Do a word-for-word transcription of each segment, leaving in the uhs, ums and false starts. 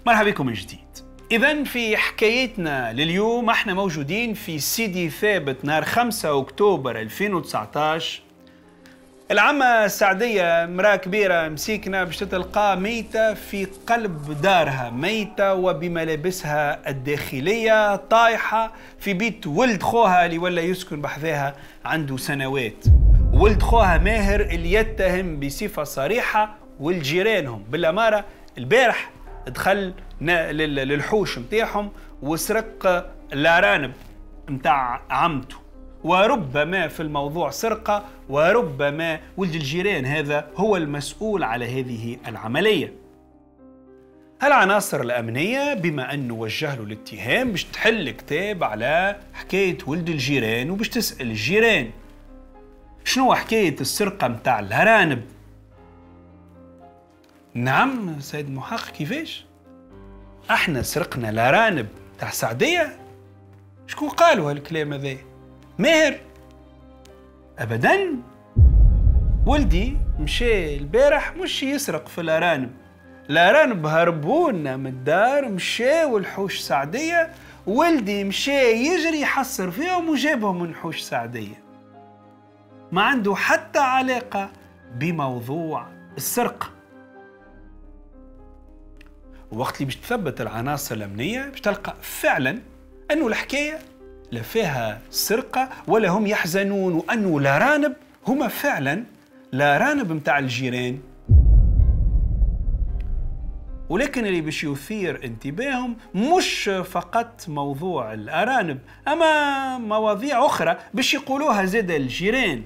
مرحبا بكم من جديد. إذن في حكايتنا لليوم احنا موجودين في سيدي ثابت نهار خمسة أكتوبر ألفين وتسعطاش. العمة السعدية مرأة كبيرة مسيكنة باش تلقى ميتة في قلب دارها، ميتة وبملابسها الداخلية طايحة في بيت ولد خوها اللي ولا يسكن بحذاها عنده سنوات. ولد خوها ماهر اللي يتهم بصفة صريحة ولد جيرانهم بالأمارة البارح دخل للحوش متاعهم وسرق الأرانب متاع عمته، وربما في الموضوع سرقة، وربما ولد الجيران هذا هو المسؤول على هذه العملية. العناصر الأمنية بما أنه وجه له الاتهام باش تحل كتاب على حكاية ولد الجيران وباش تسأل الجيران شنو حكاية السرقة متاع الأرانب. نعم سيد محقق، كيفاش؟ احنا سرقنا الأرانب تاع سعدية؟ شكون قالوا هالكلام هذا؟ ماهر؟ ابدا، ولدي مشى البارح مش يسرق في الأرانب، الأرانب هربونا من الدار مشاو الحوش سعدية، ولدي مشى يجري يحصر فيهم وجابهم من حوش سعدية. ما عنده حتى علاقة بموضوع السرقة. وقت اللي باش تثبت العناصر الأمنية باش تلقى فعلا أنه الحكاية لا فيها سرقة ولا هم يحزنون، وأنه الأرانب هما فعلا الأرانب متاع الجيران. ولكن اللي باش يثير انتباههم مش فقط موضوع الأرانب، أما مواضيع أخرى باش يقولوها زاد الجيران.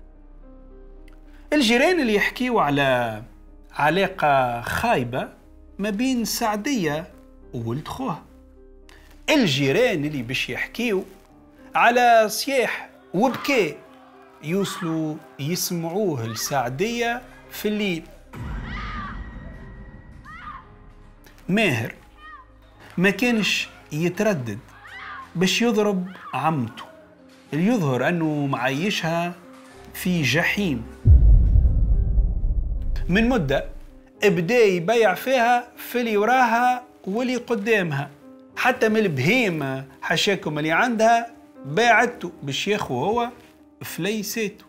الجيران اللي يحكيوا على علاقة خايبة ما بين سعدية وولد خوها. الجيران اللي باش يحكيوا على صياح وبكاء يوصلوا يسمعوه لسعدية في الليل. ماهر ما كانش يتردد باش يضرب عمته اللي يظهر أنه معيشها في جحيم. من مدة ابدا يبيع فيها في اللي وراها واللي قدامها، حتى من البهيمة حشاكم اللي عندها باعته باش ياخو هو فليساته.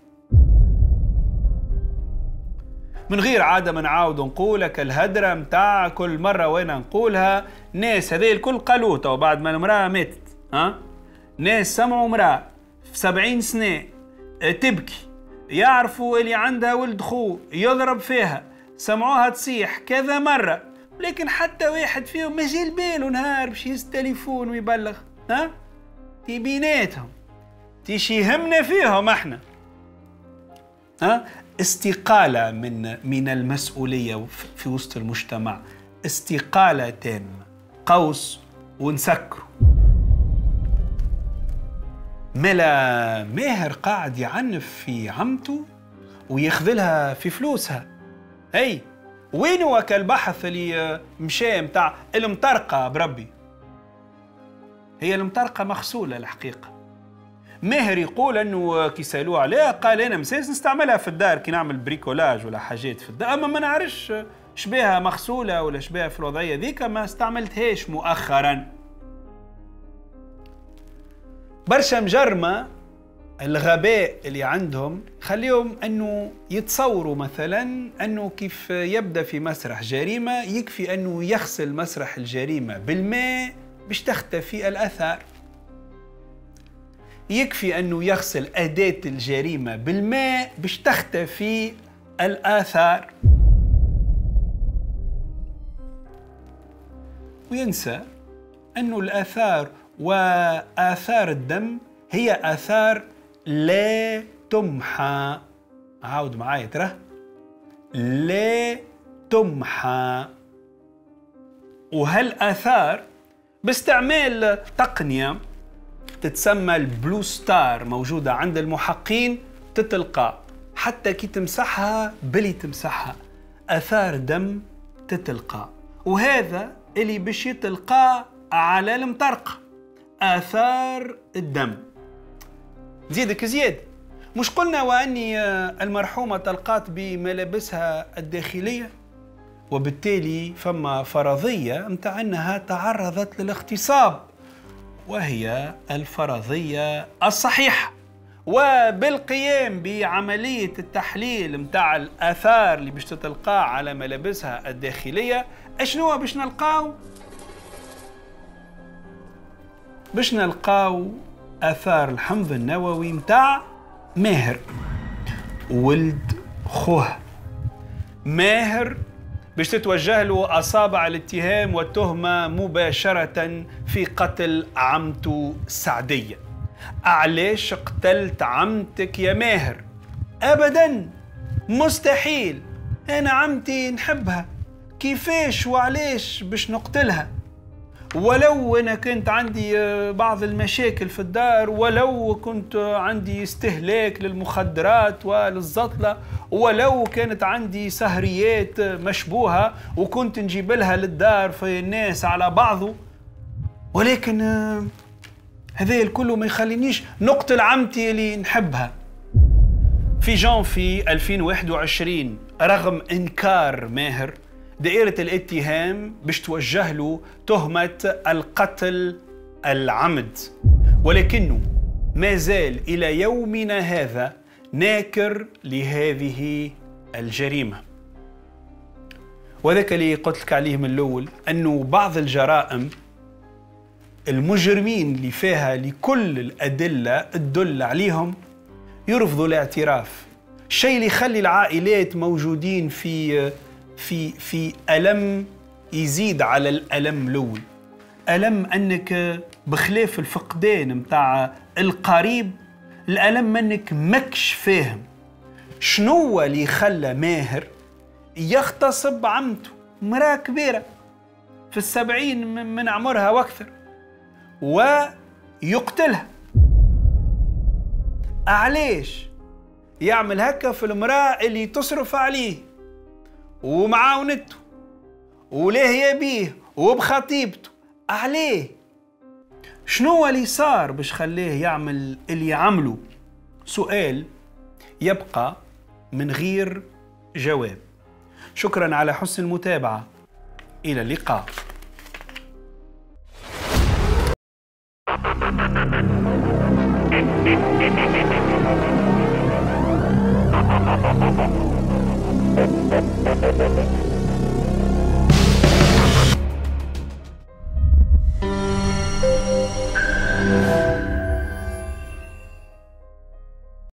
من غير عادة ما نعاود نقولك الهدرة متاع كل مرة وانا نقولها، ناس هذه الكل قالوها وبعد ما المرأة ماتت، ها؟ ناس سمعوا مرأة في سبعين سنة تبكي، يعرفوا اللي عندها ولد خو يضرب فيها، سمعوها تصيح كذا مرة، لكن حتى واحد فيهم ما جا باله نهار باش يهز تليفون ويبلغ. ها؟ تي بيناتهم تيش يهمنا فيهم احنا. ها؟ استقالة من من المسؤولية في وسط المجتمع، استقالة تامة، قوس ونسكروا. ملا ماهر قاعد يعنف في عمته ويخذلها في فلوسها. اي وين هو كالبحث اللي مشى متاع المطرقة بربي؟ هي المطرقة مغسولة الحقيقة. ماهر يقول انه كي سالوه عليها قال انا مساس نستعملها في الدار كي نعمل بريكولاج ولا حاجات في الدار، اما ما نعرفش شبيها مغسولة ولا شبيها في الوضعية ذيك، ما استعملتهاش مؤخرا. برشا مجرمة الغباء اللي عندهم خليهم أنه يتصوروا مثلا أنه كيف يبدأ في مسرح جريمة يكفي أنه يغسل مسرح الجريمة بالماء باش تختفي الأثار، يكفي أنه يغسل أداة الجريمة بالماء باش تختفي الآثار، وينسى أنه الآثار وآثار الدم هي آثار لا تمحى. عاود معايا ترى، لا تمحى. وهالآثار باستعمال تقنية تتسمى البلو ستار موجودة عند المحققين تتلقى، حتى كي تمسحها بلي تمسحها آثار دم تتلقى، وهذا اللي باش يتلقى على المطرقة، آثار الدم. زيدك زياد، مش قلنا وأني المرحومة تلقات بملابسها الداخلية؟ وبالتالي فما فرضية متاع أنها تعرضت للاغتصاب، وهي الفرضية الصحيحة. وبالقيام بعملية التحليل متاع الآثار اللي باش تتلقى على ملابسها الداخلية، اشنو باش نلقاو؟ باش نلقاو آثار الحمض النووي متاع ماهر ولد خوه. ماهر باش تتوجه له أصابع الاتهام والتهمة مباشرة في قتل عمته سعدية. علاش قتلت عمتك يا ماهر؟ أبدا، مستحيل، أنا عمتي نحبها، كيفاش وعلاش باش نقتلها؟ ولو أنا كنت عندي بعض المشاكل في الدار، ولو كنت عندي استهلاك للمخدرات وللزطلة، ولو كانت عندي سهريات مشبوهة وكنت نجيب لها للدار في الناس على بعضه، ولكن هذا الكل ما يخلينيش نقتل عمتي اللي نحبها. في جانفي ألفين وواحد وعشرين، رغم إنكار ماهر، دائرة الاتهام باش توجه له تهمة القتل العمد، ولكنه ما زال إلى يومنا هذا ناكر لهذه الجريمة. وذاك اللي قلت لك عليه من الأول، أنه بعض الجرائم المجرمين اللي فيها لكل الأدلة تدل عليهم يرفضوا الاعتراف، الشيء اللي يخلي العائلات موجودين في في في ألم يزيد على الألم الأول. ألم أنك بخلاف الفقدان متاع القريب، الألم أنك مكش فاهم شنو اللي خلى ماهر يغتصب عمته، مرأة كبيرة في السبعين من عمرها واكثر، ويقتلها. علاش يعمل هكا في المرأة اللي تصرف عليه ومعاونته ولاهية بيه وبخطيبته؟ عليه شنو اللي صار باش خليه يعمل اللي يعمله؟ سؤال يبقى من غير جواب. شكرا على حسن المتابعة، إلى اللقاء.